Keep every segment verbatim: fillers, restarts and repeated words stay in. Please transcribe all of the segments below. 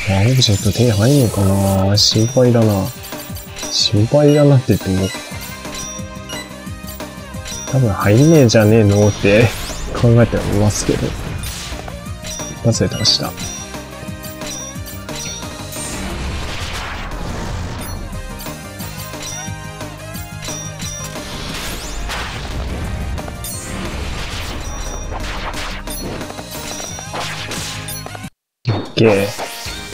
あ、オブジェクト手に入んのかな？心配だな。心配だなって言っても、多分入んねえじゃねえのって考えてはいますけど。忘れてました。オッケー。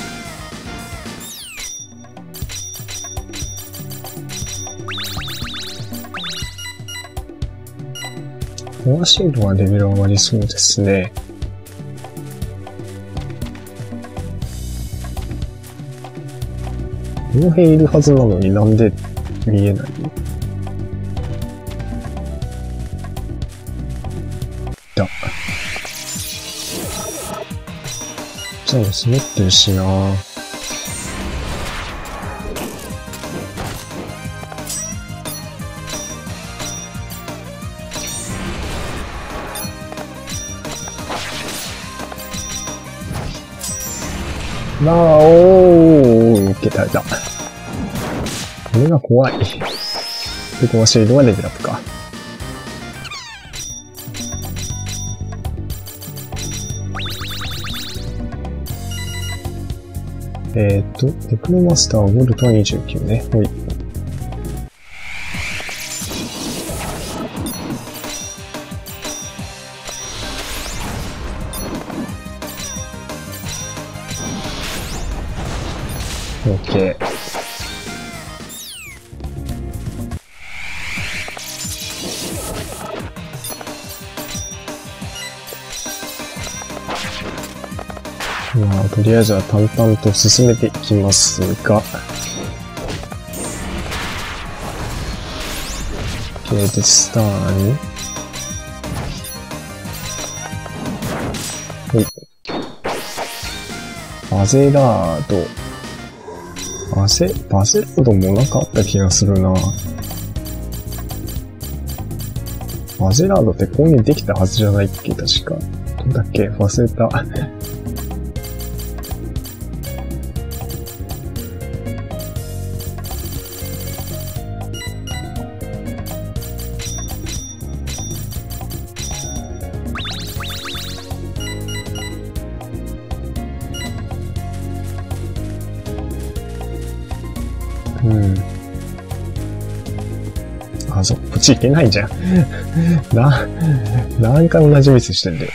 コアシールはレベル上がりそうですね。この辺いるはずなのになんで見えない？だ。じゃあ、滑ってるしなぁ。なあ、おー、受けたれた。これが怖い。で、このシールドはレベルアップか。えーっと、テクノマスターウォルトはにじゅうきゅうね。ほい。オッケー。まあ、とりあえずは淡々と進めていきますが。オッケーで、スターに。ほい。バゼラード。バゼ、バゼラードもなんかあった気がするな。バゼラードってこういうにできたはずじゃないっけ確か。どんだっけ忘れた。うん。あ、そう、こっち行けないじゃん。な、何回同じミスしてんだよ。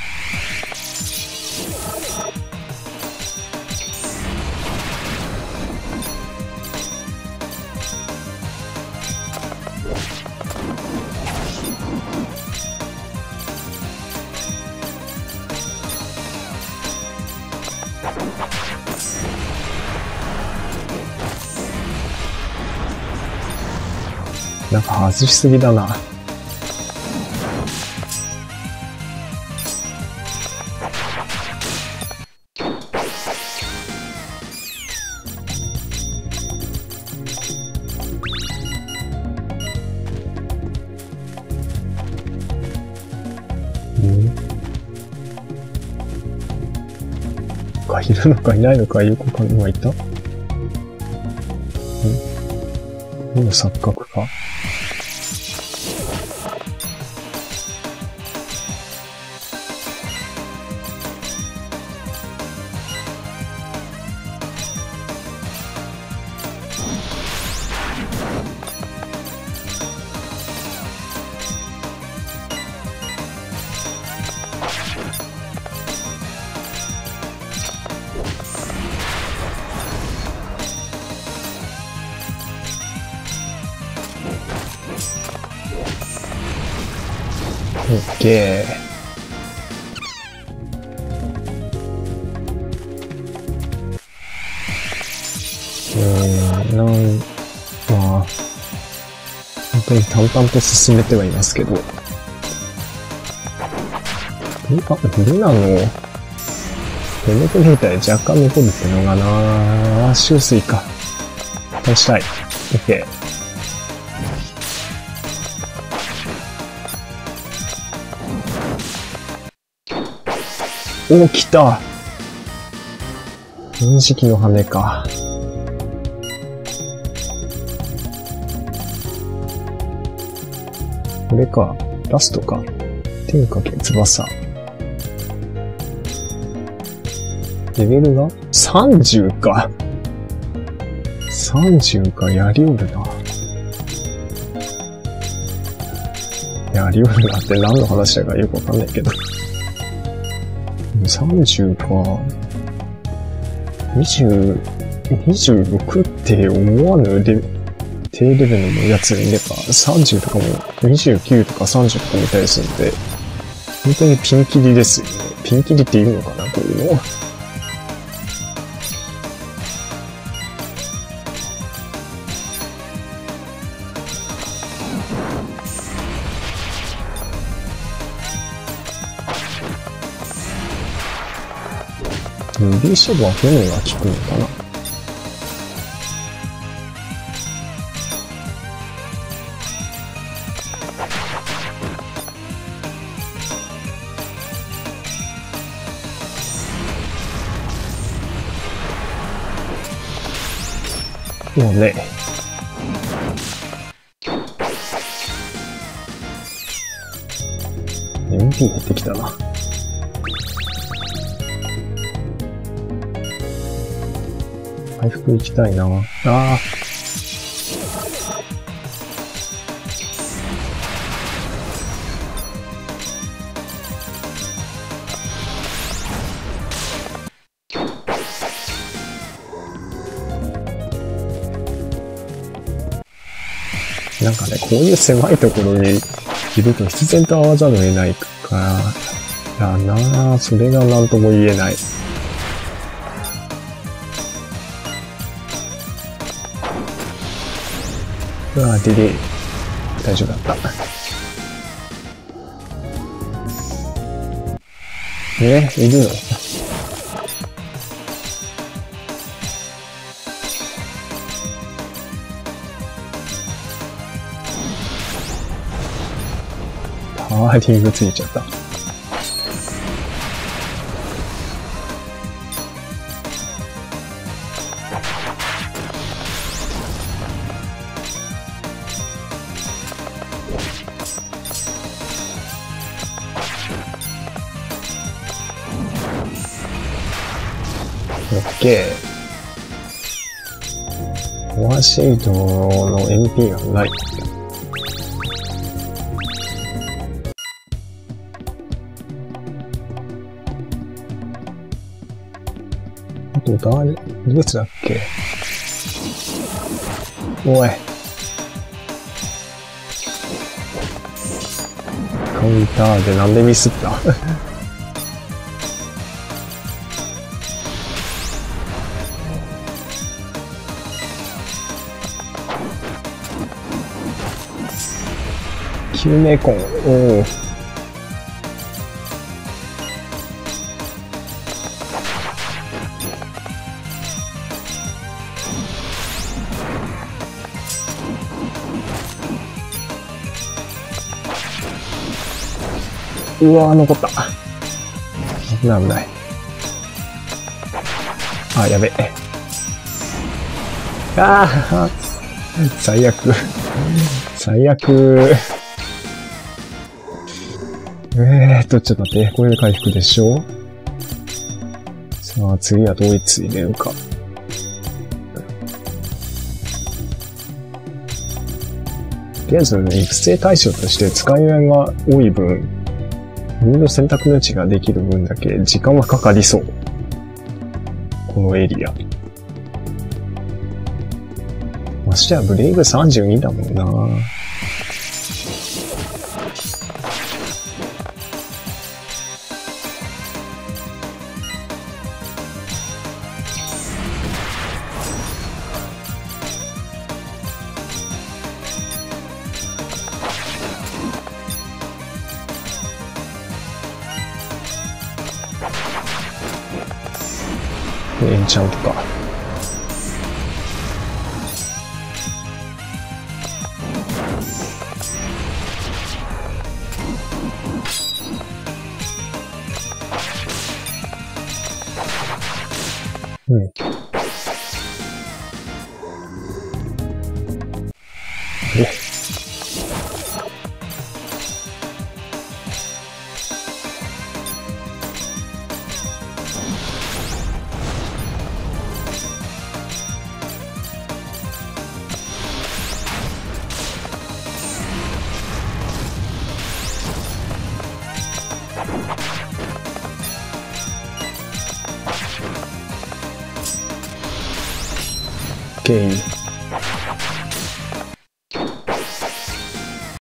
なんか外しすぎだな。いるのかいないのかよくわかんない。いた？ん？この錯覚か？オッケー。うーん、なん、まあ、本当に淡々と進めてはいますけど。あ、ルナの、ペネトレーターで若干残るってのがなぁ、周水か。倒したい。オッケー。お、来た。 認識の羽か。これか。ラストか。天かけ翼。レベルがさんじゅうか。さんじゅうか、やりおるな。やりおるなって何の話だかよくわかんないけど。さんじゅうか。にじゅう、にじゅうろくって思わぬレ低レベルのやつにいれば、さんじゅうとかもにじゅうきゅうとかさんじゅうとか見たりするんで、本当にピンキリですよね。ピンキリって言うのかな、こういうの。ルビーショブは船が効くのかな。もうね。エムピー 減ってきたな。回復行きたいな。ああ。なんかね、こういう狭いところにいると必然と会わざるを得ないから、だなぁ、それが何とも言えない。うわぁ、ディレイ。大丈夫だった。え、いるの？パワーリングついちゃった。オッケー。コアシェイドの エムピー がない。あと誰、どいつだっけ？おい。カウンターでなんでミスった救命コン、おお。うわー、残った。危ない危ない。あ、やべ。ああ、最悪。最悪。えーっと、ちょっと待って。これで回復でしょ？さあ、次はどいつ入れるか。とりあえず、育成対象として使い合いが多い分、いろいろ選択の余地ができる分だけ時間はかかりそう。このエリア。ましてやブレイブさんじゅうにだもんな。エンチャントか。 うん。えオッケー。